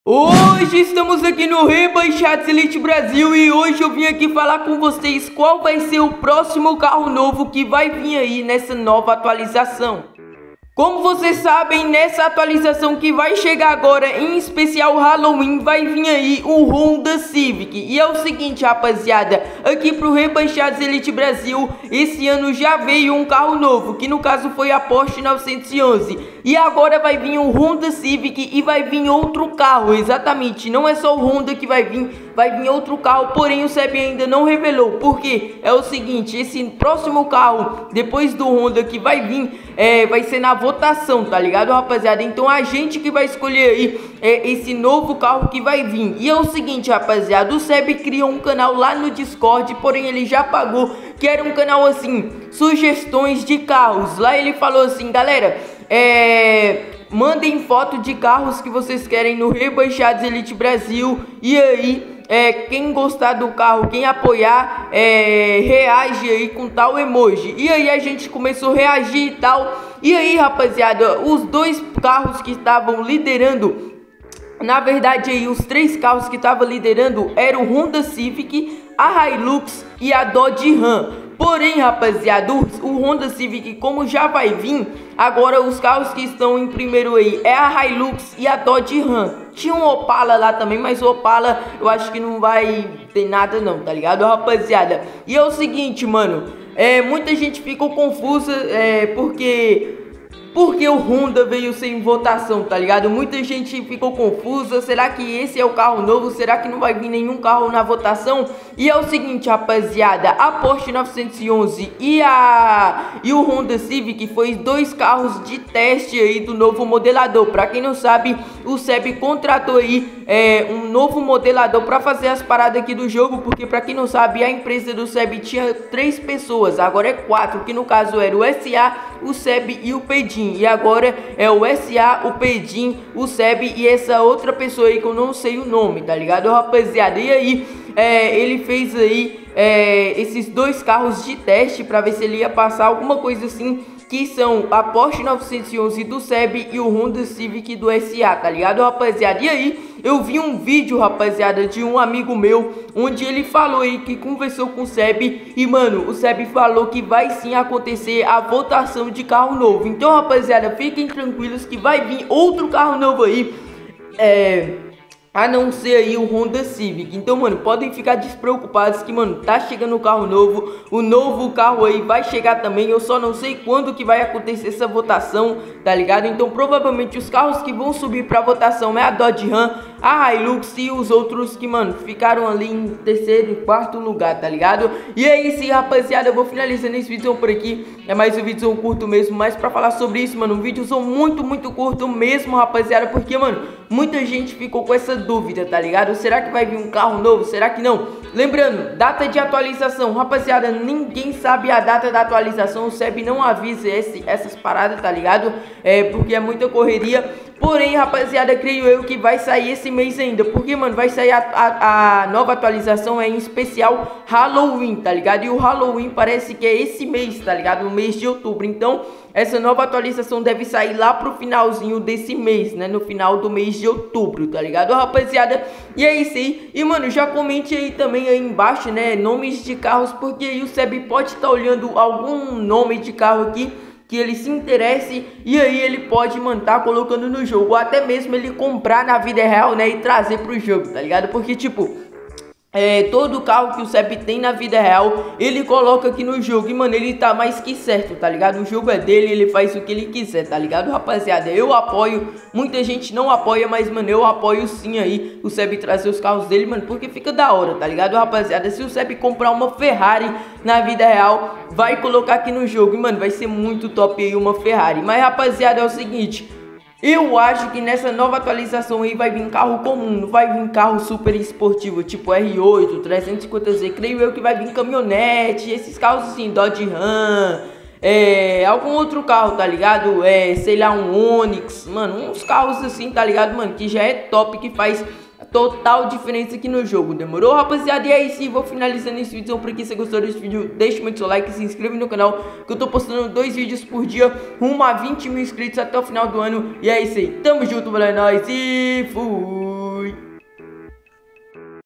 Hoje estamos aqui no Rebaixados Elite Brasil e hoje eu vim aqui falar com vocês qual vai ser o próximo carro novo que vai vir aí nessa nova atualização. Como vocês sabem, nessa atualização que vai chegar agora, em especial Halloween, vai vir aí o Honda Civic. E é o seguinte, rapaziada, aqui pro Rebaixados Elite Brasil, esse ano já veio um carro novo, que no caso foi a Porsche 911. E agora vai vir o Honda Civic e vai vir outro carro, exatamente, não é só o Honda que vai vir outro carro, porém o SEB ainda não revelou. Porque é o seguinte, esse próximo carro, depois do Honda que vai vir, vai ser na votação, tá ligado, rapaziada? Então a gente que vai escolher aí esse novo carro que vai vir. E é o seguinte, rapaziada, o SEB criou um canal lá no Discord, porém ele já pagou, que era um canal assim, sugestões de carros. Lá ele falou assim, galera, mandem foto de carros que vocês querem no Rebaixados Elite Brasil. E aí, quem gostar do carro, quem apoiar, reage aí com tal emoji. E aí a gente começou a reagir e tal. E aí, rapaziada, os dois carros que estavam liderando, na verdade aí os três carros que estavam liderando eram o Honda Civic, a Hilux e a Dodge Ram. Porém, rapaziada, o Honda Civic, como já vai vir, agora os carros que estão em primeiro aí é a Hilux e a Dodge Ram. Tinha um Opala lá também, mas o Opala eu acho que não vai ter nada não, tá ligado, rapaziada? E é o seguinte, mano, muita gente ficou confusa, porque o Honda veio sem votação, tá ligado? Muita gente ficou confusa, será que esse é o carro novo? Será que não vai vir nenhum carro na votação? E é o seguinte, rapaziada, a Porsche 911 e o Honda Civic foi dois carros de teste aí do novo modelador. Pra quem não sabe, o SEB contratou aí um novo modelador pra fazer as paradas aqui do jogo, porque pra quem não sabe, a empresa do SEB tinha 3 pessoas, agora é 4, que no caso era o SA, o SEB e o Pedim. E agora é o SA, o Pedim, o SEB e essa outra pessoa aí que eu não sei o nome, tá ligado, rapaziada? E aí, ele fez aí esses dois carros de teste pra ver se ele ia passar alguma coisa assim, que são a Porsche 911 do SEB e o Honda Civic do SA, tá ligado, rapaziada? E aí, eu vi um vídeo, rapaziada, de um amigo meu, onde ele falou aí que conversou com o SEB e, mano, o SEB falou que vai sim acontecer a votação de carro novo. Então, rapaziada, fiquem tranquilos que vai vir outro carro novo aí, a não ser aí o Honda Civic. Então, mano, podem ficar despreocupados que, mano, tá chegando o carro novo. O novo carro aí vai chegar também. Eu só não sei quando que vai acontecer essa votação, tá ligado? Então, provavelmente os carros que vão subir pra votação é a Dodge Ram, a Hilux e os outros que, mano, ficaram ali em terceiro e quarto lugar, tá ligado? E é isso, rapaziada, eu vou finalizando esse vídeo por aqui. É mais um vídeo curto mesmo, mas pra falar sobre isso, mano, um vídeo muito curto mesmo, rapaziada, porque, mano, muita gente ficou com essa dúvida, tá ligado? Será que vai vir um carro novo? Será que não? Lembrando, data de atualização, rapaziada, ninguém sabe a data da atualização, o SEB não avisa essas paradas, tá ligado? Porque é muita correria. Porém, rapaziada, creio eu que vai sair esse mês ainda, porque, mano, vai sair a nova atualização, em especial Halloween, tá ligado? E o Halloween parece que é esse mês, tá ligado? No mês de outubro. Então, essa nova atualização deve sair lá pro finalzinho desse mês, né? No final do mês de outubro, tá ligado, rapaziada? E é isso aí. E, mano, já comente aí também aí embaixo, né, nomes de carros, porque aí o SEB pode estar olhando algum nome de carro aqui que ele se interesse, e aí ele pode, mano, tá colocando no jogo, ou até mesmo ele comprar na vida real, né, e trazer pro jogo, tá ligado? Porque, tipo, todo carro que o SEB tem na vida real, ele coloca aqui no jogo, e, mano, ele tá mais que certo, tá ligado? O jogo é dele, ele faz o que ele quiser, tá ligado, rapaziada? Eu apoio, muita gente não apoia, mas, mano, eu apoio sim aí o SEB trazer os carros dele, mano, porque fica da hora, tá ligado, rapaziada? Se o SEB comprar uma Ferrari na vida real, vai colocar aqui no jogo, e, mano, vai ser muito top aí uma Ferrari. Mas, rapaziada, é o seguinte, eu acho que nessa nova atualização aí vai vir carro comum, não vai vir carro super esportivo, tipo R8, 350Z. Creio eu que vai vir caminhonete, esses carros assim, Dodge Ram, algum outro carro, tá ligado? Sei lá, um Onix, mano, uns carros assim, tá ligado, mano, que já é top, que faz total diferença aqui no jogo. Demorou, rapaziada? E é isso, vou finalizando esse vídeo por aqui. Se você gostou desse vídeo, deixa muito seu like, se inscreve no canal, que eu tô postando 2 vídeos por dia, rumo a 20 mil inscritos até o final do ano. E é isso aí, tamo junto, valeu, nóis e fui! Fui.